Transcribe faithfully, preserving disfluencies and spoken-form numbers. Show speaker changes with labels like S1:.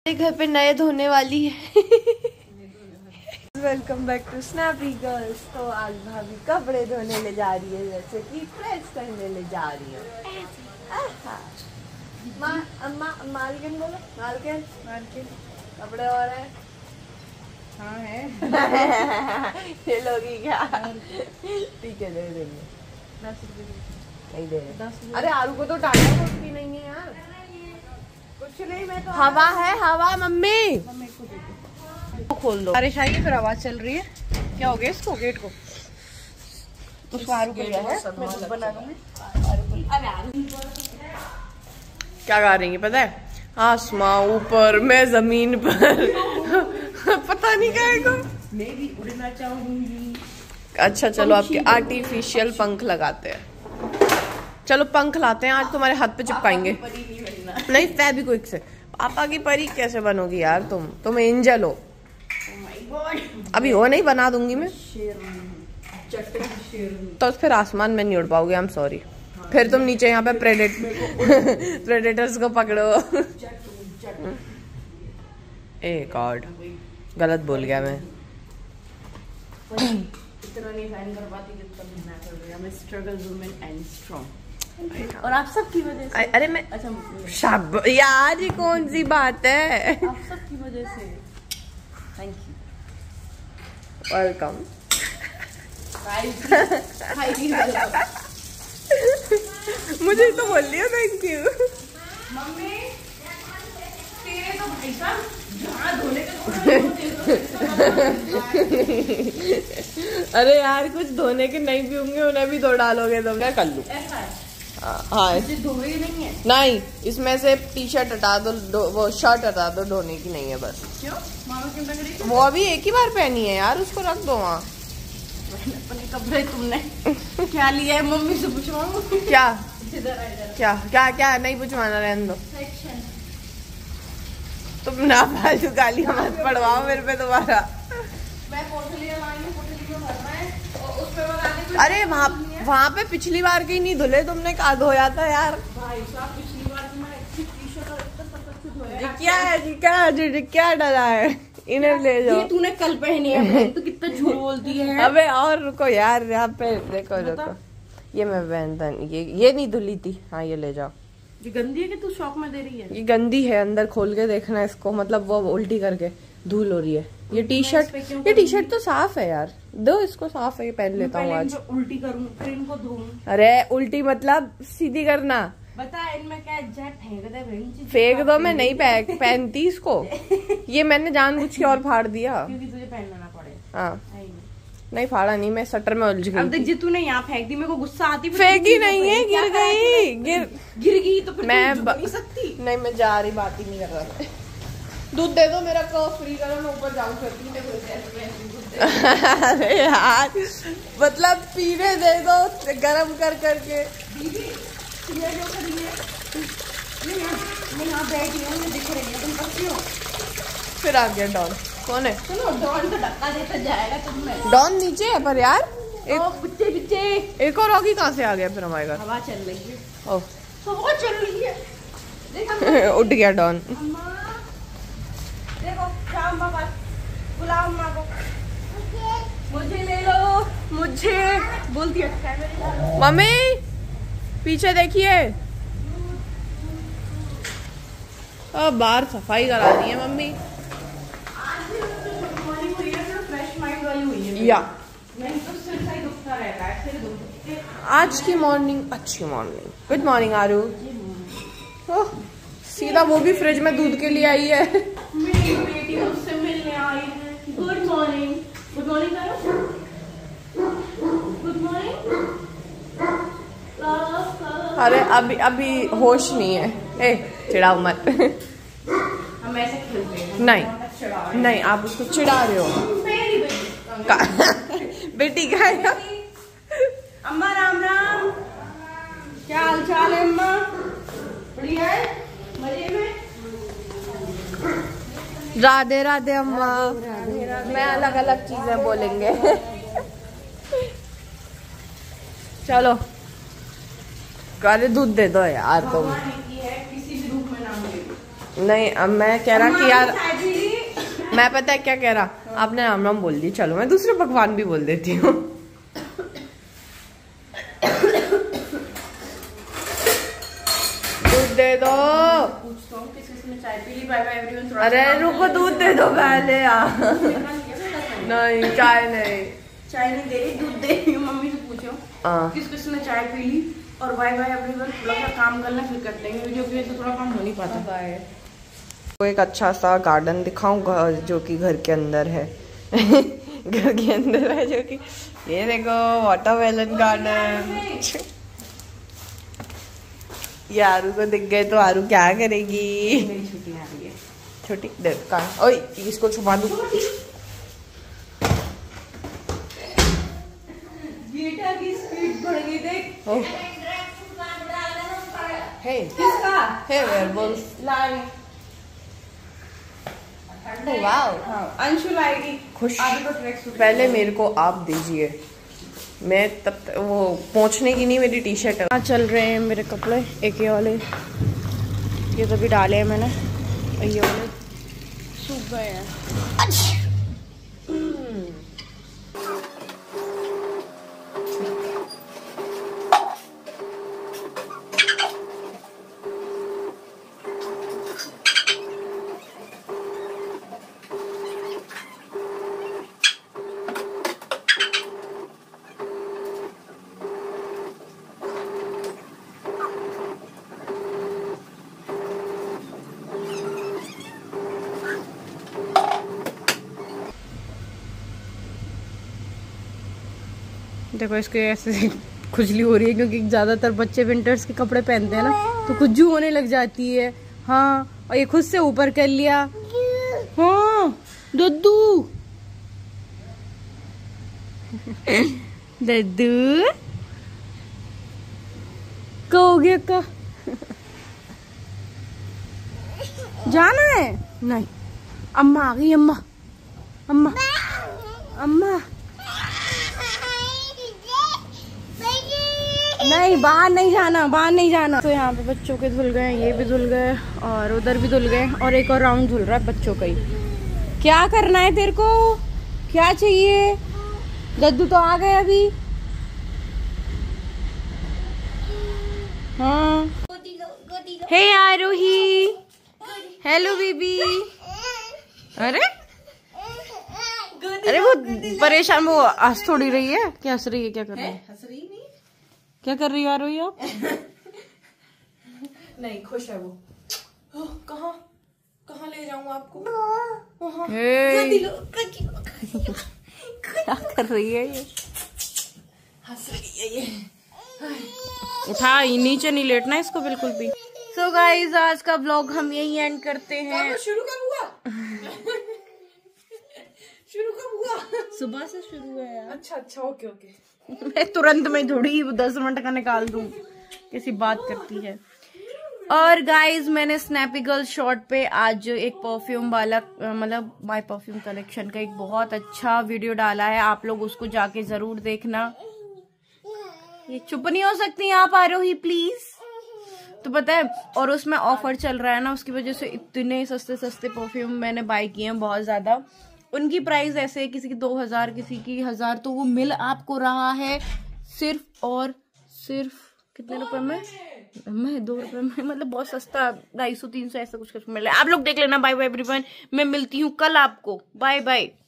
S1: घर पे नए धोने वाली है। Welcome back to snappy girls. तो आज भाभी कपड़े धोने ले जा रही है, जैसे कि प्रेस करने ले जा रही है। माँ अम्मा मालकिन बोलो, मालकिन मालकिन कपड़े और है। हाँ है। ये लोगी क्या? ठीक है दे देंगे। दस रुपये नहीं दे रहे। अरे आलू को तो टाटा कुछ भी नहीं है यार, कुछ नहीं। मैं तो हवा है, हवा मम्मी मम्मी को दे दो, खोल दो। बारिश आई फिर आवाज चल रही है। क्या हो गया इसको? गेट को उसको आलू को लिया है, मैं बना दूंगी। क्या गा रही है पता है? आसमां ऊपर मैं जमीन पर। पता नहीं क्या है को। मैं भी उड़ना चाहूंगी। अच्छा चलो आपके आर्टिफिशियल पंख लगाते हैं। चलो पंख लाते हैं आज, तुम्हारे हाथ पे चिपकाएंगे। नहीं फेविक्विक से। पापा की परी कैसे बनोगी यार तुम? तुम एंजल हो। अभी हो नहीं, बना दूंगी मैं। तो फिर आसमान में नहीं उड़ पाओगे। I am sorry. फिर तुम नीचे यहाँ पे प्रेडेट प्रेडेटर्स को पकड़ो। ए गॉड, गलत बोल गया मैं। इतना नहीं फैन कर पाती जितना मैं कर रही हूं। मैं स्ट्रगल वुमन एंड स्ट्रांग। और आप सब की वजह से। अरे मैं अच्छा शब यार, ये कौन सी बात है? आप सब की वजह से। Thank you, welcome. मुझे तो बोल लिया थैंक यू। मम्मी तेरे तो भाई साहब जहाँ धोने के। अरे यार कुछ धोने के नहीं भी होंगे, उन्हें भी धो डालोगे तो क्या कर लूं? हाँ धोए नहीं है। नहीं, इसमें से टी शर्ट हटा दो, वो शर्ट हटा दो, धोने की नहीं है बस। क्यों? मामा क्यों लग रही? वो अभी एक ही बार पहनी है यार, उसको रख दो वहाँ। अपने कपड़े तुमने क्या लिया है? मम्मी से पूछवाऊं क्या? क्या क्या क्या नहीं पूछवाना, रहने दो। तुम ना फालतू गालियां मत पड़वाओ मेरे पे दोबारा। मैं पोटलियां लाऊंगी, पोटली में भरना है और उस पे लगाने। अरे वहाँ वहाँ पे पिछली बार की नहीं धुले तुमने, कहा धोया था यार? भाई साहब पिछली बार की मैं अच्छी टी-शर्ट और इतना सब कुछ धोया। क्या है जी, क्या जी क्या डरा है? इन्हें ले जाओ। ये तूने कल पहनी है। तू कितना झूठ बोलती है। अबे और रुको यार, यहाँ पे देखो देखो, ये मैं पहनता नहीं, ये ये नहीं धुली थी। हाँ ये ले जाओ। ये गंदी है कि तू शौक में दे रही है? ये गंदी है, अंदर खोल के देखना इसको, मतलब वो उल्टी करके धूल हो रही है। ये टी शर्ट ये टी शर्ट तो साफ है यार, दो इसको साफ है, ये पहन लेता हूँ आज। उल्टी करूँ फिर इनको धोऊं? अरे उल्टी मतलब सीधी करना। बता इनमें क्या फेंक दे? फेंक दो, मैं नहीं पहनती इसको। ये मैंने जानबूझ के और फाड़ दिया क्योंकि तुझे पहनना ना पड़े। हाँ नहीं फाड़ा नहीं, मैं शटर में उलझ गई। अब देख जी तूने यहाँ फेंक दी, मेरे को गुस्सा आती। फेंकी नहीं है, गिर गई। गिर गिर गई तो फिर मैं नहीं सकती। नहीं मैं जा रही, बात ही नहीं कर रहा। दूध दे दो मेरा, कफ फ्री करो, मैं ऊपर जाऊँ करती। अरे यार मतलब पीने दे दो गरम कर करके। मैं यहाँ बैठी हूँ, मुझे दिख रही है, तुम बच्ची हो। फिर आ गया डॉन। कौन है? सुनो डॉन तो धक्का देता जाएगा तुम्हें। डॉन नीचे है पर यार, एक पीछे पीछे एक और ऑगी कहाँ से आ गया फिर हमारे घर? हवा चल रही है। ओह हवा चल रही है, देखो उठ गया डॉन। देखो जाओ अम्मा पास, बुलाओ अम्मा को। मुझे ले लो, मुझे बोलती है मम्मी पीछे देखिए। अब बाहर सफाई करा रही है मम्मी। या आज की मॉर्निंग अच्छी मॉर्निंग। गुड मॉर्निंग आरू। सीधा वो भी फ्रिज में दूध के लिए आई है। मेरी बेटी मुझसे मिलने आई है। Good morning. गुड मॉर्निंग करो। Good morning. अरे अभी अभी होश नहीं है। ए चिढ़ाओ मत। हम ऐसे खेलते हैं। नहीं नहीं आप उसको चिढ़ा रहे हो। बेटी का है। अम्मा राम राम, क्या हाल चाल है अम्मा? बढ़िया है, मजे में। राधे राधे अम्मा। मैं अलग अलग चीजें बोलेंगे। चलो गाले दूध दे दो यार तुम। किसी भी रूप में नाम ले नहीं अब मैं कह रहा कि यार मैं पता है क्या कह रहा, आपने राम राम बोल दी, चलो मैं दूसरे भगवान भी बोल देती हूँ। दूध दे दो।
S2: पूछता हूँ किस किसने चाय पी ली। Bye bye everyone.
S1: अरे रुको, दूध दे दो पहले यार। नहीं चाय नहीं,
S2: चाय नहीं दे रही, दूध दे रही हूँ। मम्मी से पूछो किस किसने चाय पी ली। और बाय बाय एवरीवन। थोड़ा सा काम करना फिर करते हैं, वीडियो की वजह से थोड़ा काम हो नहीं पाता।
S1: बाय। एक अच्छा सा गार्डन दिखाऊं जो कि घर के अंदर है। घर के अंदर है जो कि ये देखो वाटरमेलन गार्डन। ये आरू को दिख गए तो आरू क्या करेगी?
S2: मेरी छुट्टी आ रही है।
S1: छोटी देर का ओए इसको छुपा दूं।
S2: बेटा की स्पीड बढ़ गई देख।
S1: हे
S2: किसका?
S1: हे वेयरवुल्फ लाई। वाओ
S2: अंशु लाएगी।
S1: खुश।
S2: आगे तो ट्रैक सूट
S1: पहले मेरे को आप दीजिए, मैं तब तक वो पहुंचने की नहीं, मेरी टी शर्ट है। चल रहे हैं मेरे कपड़े, एक ये वाले, ये तो भी डाले हैं मैंने, ये वाले सूख गए हैं। देखो इसके ऐसे खुजली हो रही है क्योंकि ज्यादातर बच्चे विंटर्स के कपड़े पहनते हैं ना, तो खुजू होने लग जाती है। हाँ और ये खुद से ऊपर कर लिया। हाँ दद्दू दद्दू क्या हो गया का? जाना है? नहीं अम्मा आ गई। अम्मा अम्मा अम्मा नहीं, बाहर नहीं जाना, बाहर नहीं जाना। तो यहाँ पे बच्चों के धुल गए, ये भी धुल गए और उधर भी धुल गए और एक और राउंड धुल रहा है बच्चों का ही। क्या करना है तेरे को? क्या चाहिए? दद्दू तो आ गए अभी। हाँ हे आरोही, हेलो बेबी। अरे अरे वो परेशान, वो हंस थोड़ी रही है। क्या हंस रही है? क्या कर रही है?
S2: हंस रही नहीं।
S1: क्या कर रही है आरोही आप?
S2: नहीं खुश है वो। कहाँ कहाँ ले जाऊँ आपको?
S1: क्या कर रही है ये?
S2: हंस रही है ये।
S1: उठा ही, नीचे नहीं लेटना इसको बिल्कुल भी। सो so गाइज आज का ब्लॉग हम यही एंड करते हैं।
S2: शुरू कब हुआ? शुरू कब हुआ?
S1: सुबह से शुरू है यार।
S2: अच्छा अच्छा ओके ओके।
S1: मैं तुरंत में थोड़ी दस मिनट का निकाल दूं, कैसी बात करती है। और गाइज मैंने स्नैपी गर्ल शॉर्ट पे आज एक परफ्यूम वाला, मतलब माय परफ्यूम कलेक्शन का एक बहुत अच्छा वीडियो डाला है, आप लोग उसको जाके जरूर देखना। ये चुप नहीं हो सकती आप आरोही प्लीज। तो पता है, और उसमें ऑफर चल रहा है ना, उसकी वजह से इतने सस्ते सस्ते परफ्यूम मैंने बाय किए हैं, बहुत ज्यादा। उनकी प्राइस ऐसे है, किसी की दो हजार किसी की हजार, तो वो मिल आपको रहा है सिर्फ और सिर्फ कितने रुपए में? मैं दो रुपए में, मतलब बहुत सस्ता, ढाई सौ तीन सौ ऐसा कुछ कुछ मिल रहा है। आप लोग देख लेना। बाय बाय एवरीवन, मैं मिलती हूँ कल आपको। Bye bye.